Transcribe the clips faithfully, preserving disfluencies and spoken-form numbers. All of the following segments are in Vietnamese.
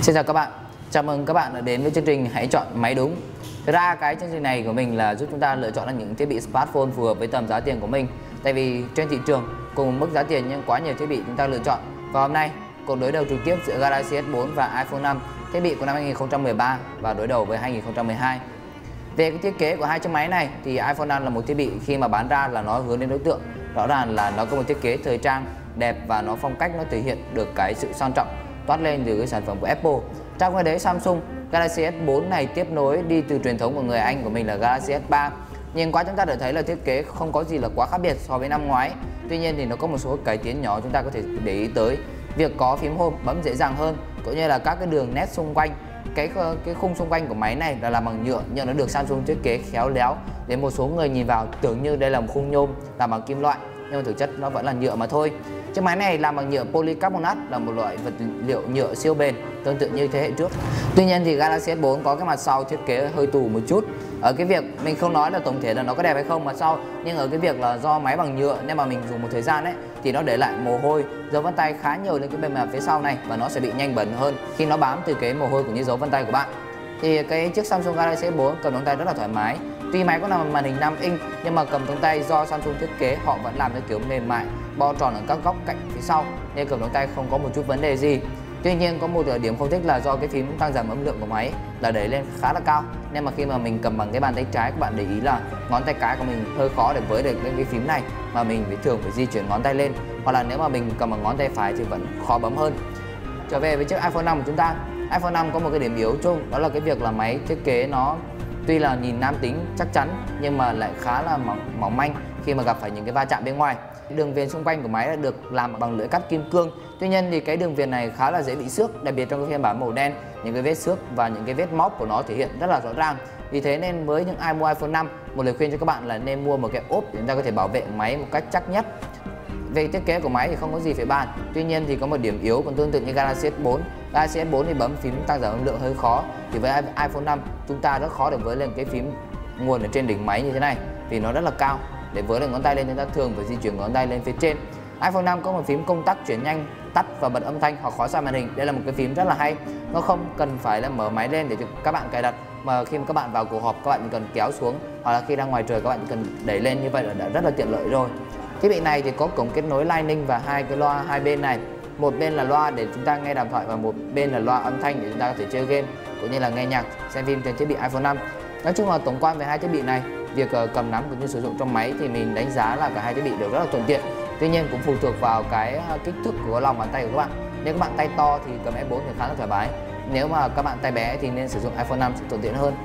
Xin chào các bạn, chào mừng các bạn đã đến với chương trình Hãy chọn máy đúng. Thực ra cái chương trình này của mình là giúp chúng ta lựa chọn những thiết bị smartphone phù hợp với tầm giá tiền của mình. Tại vì trên thị trường cùng mức giá tiền nhưng quá nhiều thiết bị chúng ta lựa chọn. Và hôm nay cuộc đối đầu trực tiếp giữa Galaxy S bốn và iPhone năm, thiết bị của năm hai nghìn không trăm mười ba và đối đầu với hai nghìn không trăm mười hai. Về cái thiết kế của hai chiếc máy này thì iPhone năm là một thiết bị khi mà bán ra là nó hướng đến đối tượng, rõ ràng là nó có một thiết kế thời trang đẹp và nó phong cách nó thể hiện được cái sự sang trọng toát lên từ cái sản phẩm của Apple. Trong cái đấy Samsung Galaxy S bốn này tiếp nối đi từ truyền thống của người Anh của mình là Galaxy S ba. Nhưng qua chúng ta đã thấy là thiết kế không có gì là quá khác biệt so với năm ngoái. Tuy nhiên thì nó có một số cải tiến nhỏ chúng ta có thể để ý tới. Việc có phím home bấm dễ dàng hơn, cũng như là các cái đường nét xung quanh. Cái cái khung xung quanh của máy này là làm bằng nhựa nhưng nó được Samsung thiết kế khéo léo để một số người nhìn vào tưởng như đây là một khung nhôm làm bằng kim loại, nhưng mà thực chất nó vẫn là nhựa mà thôi. Chiếc máy này làm bằng nhựa polycarbonate, là một loại vật liệu nhựa siêu bền tương tự như thế hệ trước. Tuy nhiên thì Galaxy S bốn có cái mặt sau thiết kế hơi tù một chút. Ở cái việc mình không nói là tổng thể là nó có đẹp hay không mặt sau, nhưng ở cái việc là do máy bằng nhựa nên mà mình dùng một thời gian ấy thì nó để lại mồ hôi, dấu vân tay khá nhiều lên cái bề mặt phía sau này và nó sẽ bị nhanh bẩn hơn khi nó bám từ cái mồ hôi cũng như dấu vân tay của bạn. Thì cái chiếc Samsung Galaxy S bốn cầm trong tay rất là thoải mái. Tuy máy có nằm màn hình năm inch nhưng mà cầm trong tay do Samsung thiết kế họ vẫn làm theo kiểu mềm mại, bo tròn ở các góc cạnh phía sau nên cầm trong tay không có một chút vấn đề gì. Tuy nhiên có một điểm không thích là do cái phím tăng giảm âm lượng của máy là đẩy lên khá là cao, nên mà khi mà mình cầm bằng cái bàn tay trái, các bạn để ý là ngón tay cái của mình hơi khó để với được cái phím này, mà mình phải thường phải di chuyển ngón tay lên, hoặc là nếu mà mình cầm bằng ngón tay phải thì vẫn khó bấm hơn. Trở về với chiếc iPhone năm của chúng ta, iPhone năm có một cái điểm yếu chung, đó là cái việc là máy thiết kế nó tuy là nhìn nam tính chắc chắn nhưng mà lại khá là mỏng, mỏng manh khi mà gặp phải những cái va chạm bên ngoài. Đường viền xung quanh của máy đã được làm bằng lưỡi cắt kim cương. Tuy nhiên thì cái đường viền này khá là dễ bị xước, đặc biệt trong cái phiên bản màu đen, những cái vết xước và những cái vết móc của nó thể hiện rất là rõ ràng. Vì thế nên với những ai mua iPhone năm, một lời khuyên cho các bạn là nên mua một cái ốp để chúng ta có thể bảo vệ máy một cách chắc nhất. Về thiết kế của máy thì không có gì phải bàn. Tuy nhiên thì có một điểm yếu còn tương tự như Galaxy S bốn. Galaxy S bốn thì bấm phím tăng giảm âm lượng hơi khó, thì với iPhone năm chúng ta rất khó để với lên cái phím nguồn ở trên đỉnh máy như thế này vì nó rất là cao. Để với được ngón tay lên chúng ta thường phải di chuyển ngón tay lên phía trên. iPhone năm có một phím công tắc chuyển nhanh, tắt và bật âm thanh hoặc khóa xa màn hình. Đây là một cái phím rất là hay. Nó không cần phải là mở máy lên để cho các bạn cài đặt, mà khi mà các bạn vào cuộc họp các bạn chỉ cần kéo xuống, hoặc là khi ra ngoài trời các bạn chỉ cần đẩy lên, như vậy là đã rất là tiện lợi rồi. Thiết bị này thì có cổng kết nối Lightning và hai cái loa hai bên này. Một bên là loa để chúng ta nghe đàm thoại và một bên là loa âm thanh để chúng ta có thể chơi game cũng như là nghe nhạc, xem phim trên thiết bị iPhone năm. Nói chung là tổng quan về hai thiết bị này, việc cầm nắm cũng như sử dụng trong máy thì mình đánh giá là cả hai thiết bị đều rất là thuận tiện. Tuy nhiên cũng phụ thuộc vào cái kích thước của lòng bàn tay của các bạn. Nếu các bạn tay to thì cầm S bốn thì khá là thoải mái. Nếu mà các bạn tay bé thì nên sử dụng iPhone năm sẽ thuận tiện hơn.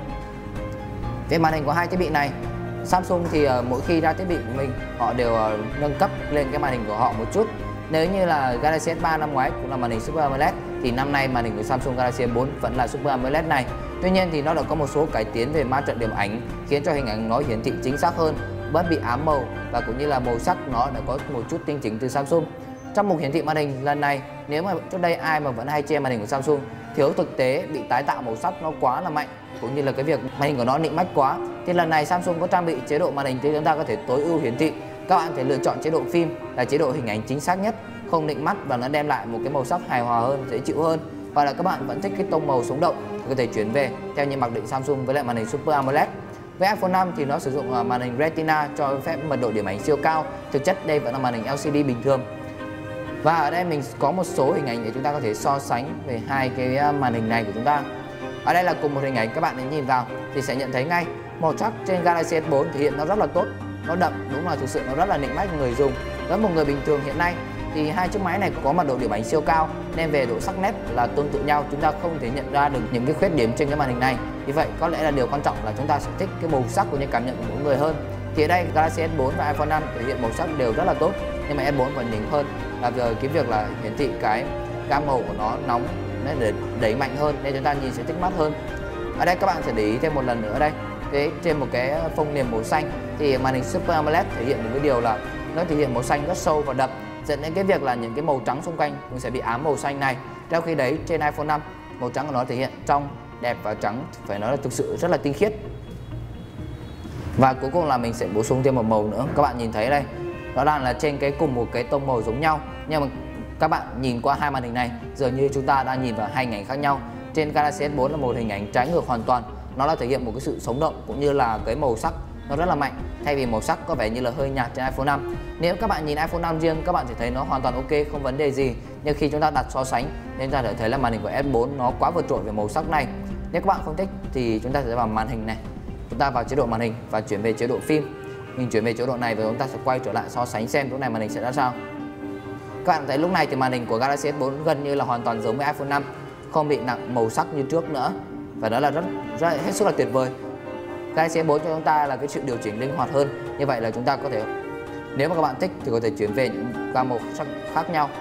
Về màn hình của hai thiết bị này, Samsung thì mỗi khi ra thiết bị của mình họ đều nâng cấp lên cái màn hình của họ một chút. Nếu như là Galaxy S ba năm ngoái cũng là màn hình Super AMOLED thì năm nay màn hình của Samsung Galaxy S bốn vẫn là Super AMOLED này. Tuy nhiên thì nó đã có một số cải tiến về ma trận điểm ảnh khiến cho hình ảnh nó hiển thị chính xác hơn, bớt bị ám màu và cũng như là màu sắc nó đã có một chút tinh chỉnh từ Samsung. Trong mục hiển thị màn hình lần này, nếu mà trước đây ai mà vẫn hay chê màn hình của Samsung thiếu thực tế, bị tái tạo màu sắc nó quá là mạnh, cũng như là cái việc màn hình của nó nịnh mắt quá, thì lần này Samsung có trang bị chế độ màn hình để chúng ta có thể tối ưu hiển thị. Các bạn thể lựa chọn chế độ phim là chế độ hình ảnh chính xác nhất, không nịnh mắt và nó đem lại một cái màu sắc hài hòa hơn, dễ chịu hơn. Hoặc là các bạn vẫn thích cái tông màu sống động thì có thể chuyển về theo như mặc định Samsung với lại màn hình Super AMOLED. Với iPhone năm thì nó sử dụng màn hình Retina cho phép mật độ điểm ảnh siêu cao. Thực chất đây vẫn là màn hình L C D bình thường. Và ở đây mình có một số hình ảnh để chúng ta có thể so sánh về hai cái màn hình này của chúng ta. Ở đây là cùng một hình ảnh, các bạn hãy nhìn vào thì sẽ nhận thấy ngay màu sắc trên Galaxy S bốn thể hiện nó rất là tốt, nó đậm, đúng là thực sự nó rất là nịnh mắt người dùng. Với một người bình thường hiện nay thì hai chiếc máy này có mật độ điểm ảnh siêu cao nên về độ sắc nét là tương tự nhau, chúng ta không thể nhận ra được những cái khuyết điểm trên cái màn hình này. Vì vậy có lẽ là điều quan trọng là chúng ta sẽ thích cái màu sắc của những cảm nhận của mỗi người hơn. Thì ở đây Galaxy S bốn và iPhone năm thể hiện màu sắc đều rất là tốt, nhưng mà S bốn vẫn nhỉnh hơn là về cái việc là hiển thị cái gam màu của nó nóng để đẩy mạnh hơn nên chúng ta nhìn sẽ thích mắt hơn. Ở đây các bạn sẽ để ý thêm một lần nữa đây, cái trên một cái phông niềm màu xanh thì màn hình Super AMOLED thể hiện một cái điều là nó thể hiện màu xanh rất sâu và đậm, dẫn đến cái việc là những cái màu trắng xung quanh cũng sẽ bị ám màu xanh này. Trong khi đấy trên iPhone năm màu trắng của nó thể hiện trong, đẹp và trắng phải nói là thực sự rất là tinh khiết. Và cuối cùng là mình sẽ bổ sung thêm một màu nữa, các bạn nhìn thấy đây, đó là là trên cái cùng một cái tông màu giống nhau nhưng mà các bạn nhìn qua hai màn hình này dường như chúng ta đang nhìn vào hai hình ảnh khác nhau. trên Galaxy S bốn là một hình ảnh trái ngược hoàn toàn. Nó là thể hiện một cái sự sống động cũng như là cái màu sắc nó rất là mạnh, thay vì màu sắc có vẻ như là hơi nhạt trên iPhone năm. Nếu các bạn nhìn iPhone năm riêng, các bạn sẽ thấy nó hoàn toàn ok, không vấn đề gì. Nhưng khi chúng ta đặt so sánh nên ta sẽ thấy là màn hình của S bốn nó quá vượt trội về màu sắc này. Nếu các bạn không thích thì chúng ta sẽ vào màn hình này, chúng ta vào chế độ màn hình và chuyển về chế độ phim. Mình chuyển về chế độ này và chúng ta sẽ quay trở lại so sánh xem lúc này màn hình sẽ ra sao. Các bạn thấy lúc này thì màn hình của Galaxy S bốn gần như là hoàn toàn giống với iPhone năm, không bị nặng màu sắc như trước nữa, và đó là rất, rất hết sức là tuyệt vời. Galaxy S bốn cho chúng ta là cái sự điều chỉnh linh hoạt hơn, như vậy là chúng ta có thể, nếu mà các bạn thích thì có thể chuyển về những gam màu sắc khác nhau.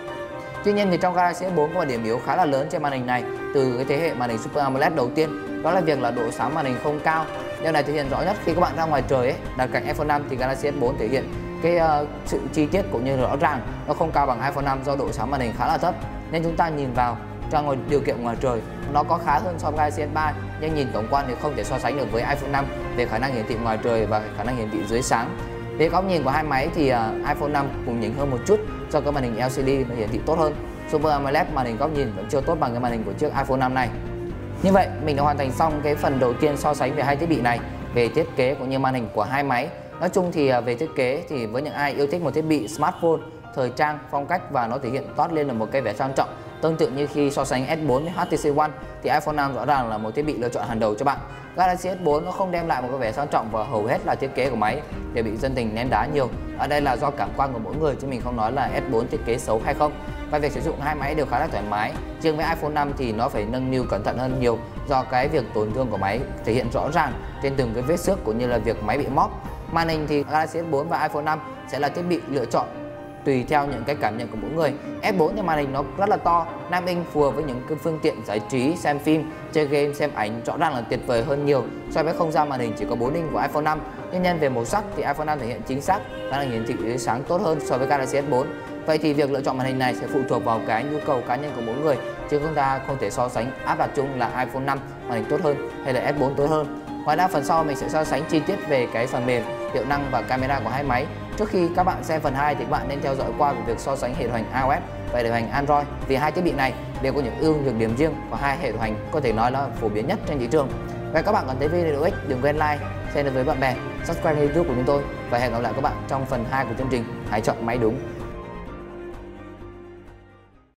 Tuy nhiên thì trong Galaxy S bốn có một điểm yếu khá là lớn trên màn hình này từ cái thế hệ màn hình Super AMOLED đầu tiên, đó là việc là độ sáng màn hình không cao. Điều này thể hiện rõ nhất khi các bạn ra ngoài trời ấy, đặt cạnh iPhone năm thì Galaxy S bốn thể hiện cái uh, sự chi tiết cũng như rõ ràng nó không cao bằng iPhone năm do độ sáng màn hình khá là thấp, nên chúng ta nhìn vào trong điều kiện ngoài trời nó có khá hơn so với Galaxy S ba, nhưng nhìn tổng quan thì không thể so sánh được với iPhone năm về khả năng hiển thị ngoài trời và khả năng hiển thị dưới sáng. Về góc nhìn của hai máy thì uh, iPhone năm cũng nhỉnh hơn một chút do cái màn hình L C D nó hiển thị tốt hơn. Super AMOLED màn hình góc nhìn vẫn chưa tốt bằng cái màn hình của chiếc iPhone năm này. Như vậy mình đã hoàn thành xong cái phần đầu tiên so sánh về hai thiết bị này, về thiết kế cũng như màn hình của hai máy. Nói chung thì về thiết kế thì với những ai yêu thích một thiết bị smartphone thời trang, phong cách và nó thể hiện toát lên là một cái vẻ sang trọng, tương tự như khi so sánh S bốn với H T C One thì iPhone năm rõ ràng là một thiết bị lựa chọn hàng đầu cho bạn. Galaxy S bốn nó không đem lại một cái vẻ sang trọng và hầu hết là thiết kế của máy đều bị dân tình ném đá nhiều. Ở đây là do cảm quan của mỗi người chứ mình không nói là S bốn thiết kế xấu hay không. Và việc sử dụng hai máy đều khá là thoải mái. Riêng với iPhone năm thì nó phải nâng niu cẩn thận hơn nhiều do cái việc tổn thương của máy thể hiện rõ ràng trên từng cái vết xước cũng như là việc máy bị móp. Màn hình thì Galaxy S bốn và iPhone năm sẽ là thiết bị lựa chọn tùy theo những cái cảm nhận của mỗi người. S bốn thì màn hình nó rất là to, năm inch phù hợp với những cái phương tiện giải trí, xem phim, chơi game, xem ảnh rõ ràng là tuyệt vời hơn nhiều so với không gian màn hình chỉ có bốn inch của iPhone năm. Tuy nhiên về màu sắc thì iPhone năm thể hiện chính xác khả năng hiển thị dưới sáng tốt hơn so với Galaxy S bốn. Vậy thì việc lựa chọn màn hình này sẽ phụ thuộc vào cái nhu cầu cá nhân của mỗi người, chứ chúng ta không thể so sánh áp đặt chung là iPhone năm màn hình tốt hơn hay là S bốn tốt hơn. Ngoài ra phần sau mình sẽ so sánh chi tiết về cái phần mềm, hiệu năng và camera của hai máy. Trước khi các bạn xem phần hai thì các bạn nên theo dõi qua về việc so sánh hệ điều hành iOS và hệ điều hành Android, vì hai thiết bị này đều có những ưu nhược điểm riêng và hai hệ điều hành có thể nói là phổ biến nhất trên thị trường. Và các bạn còn thấy video hữu ích đừng quên like, share với bạn bè, subscribe YouTube của chúng tôi và hẹn gặp lại các bạn trong phần hai của chương trình Hãy chọn máy đúng.